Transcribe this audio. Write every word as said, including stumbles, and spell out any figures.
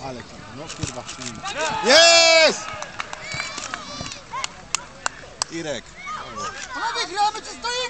Ale to, no kurwa, jest! Irek. Panowie, gramy czy stoimy?